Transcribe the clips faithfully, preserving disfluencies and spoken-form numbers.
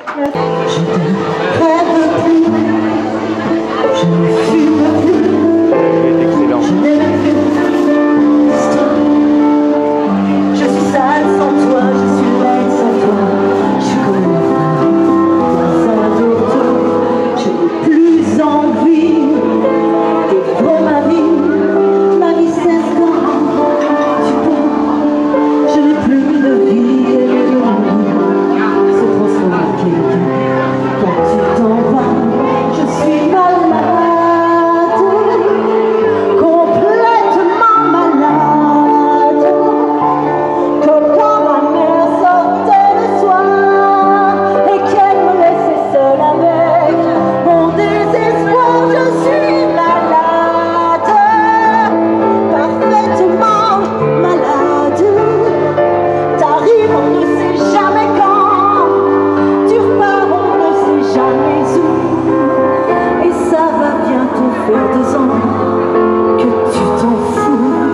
Je ne rêve plus, je ne fume plus, je n'aime plus l'histoire. Je suis sale sans toi, je suis laide sans toi, je suis comme une femme dans un auto. Je n'ai plus envie de vivre ma vie, ma vie cesse quand tu pars. Je n'ai plus de vie et le monde se transforme en quelqu'un. Quand tu t'en vas, je suis malade, complètement malade, comme quand ma mère sortait le soir et qu'elle me laissait seule avec mon désespoir. Je suis malade, parfaitement malade. T'arrives, on ne sait jamais quand, tu repars, on ne sait jamais où, et ça va bientôt faire deux ans que tu t'en fous.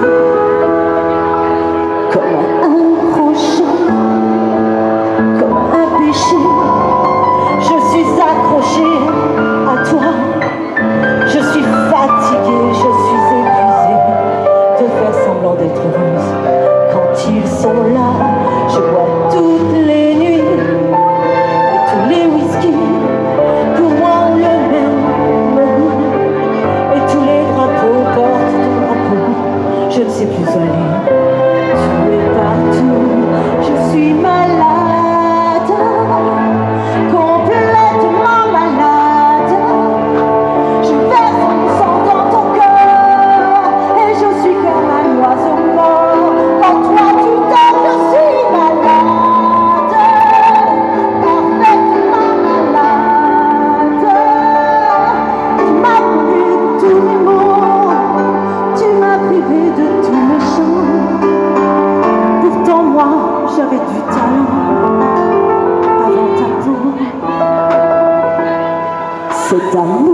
Comme un prochain, comme un péché, je suis accrochée à toi. Je suis fatiguée, je suis épuisée de faire semblant d'être heureuse. Quand ils sont là, je bois toutes les nuits et tous les whisky. Pour moi le même goût, et tous les drapeaux portent ton drapeau. Je ne sais plus où aller, tu es partout. Je suis malade, complètement malade. Je verse mon sang dans ton cœur et je suis comme un oiseau mort. Quand toi tu dors, je suis malade, parfaitement malade. Tu m'as privé de tous mes mots, tu m'as privé de tous mes chants. Pourtant moi j'avais du talent avant ta peau. Cet amour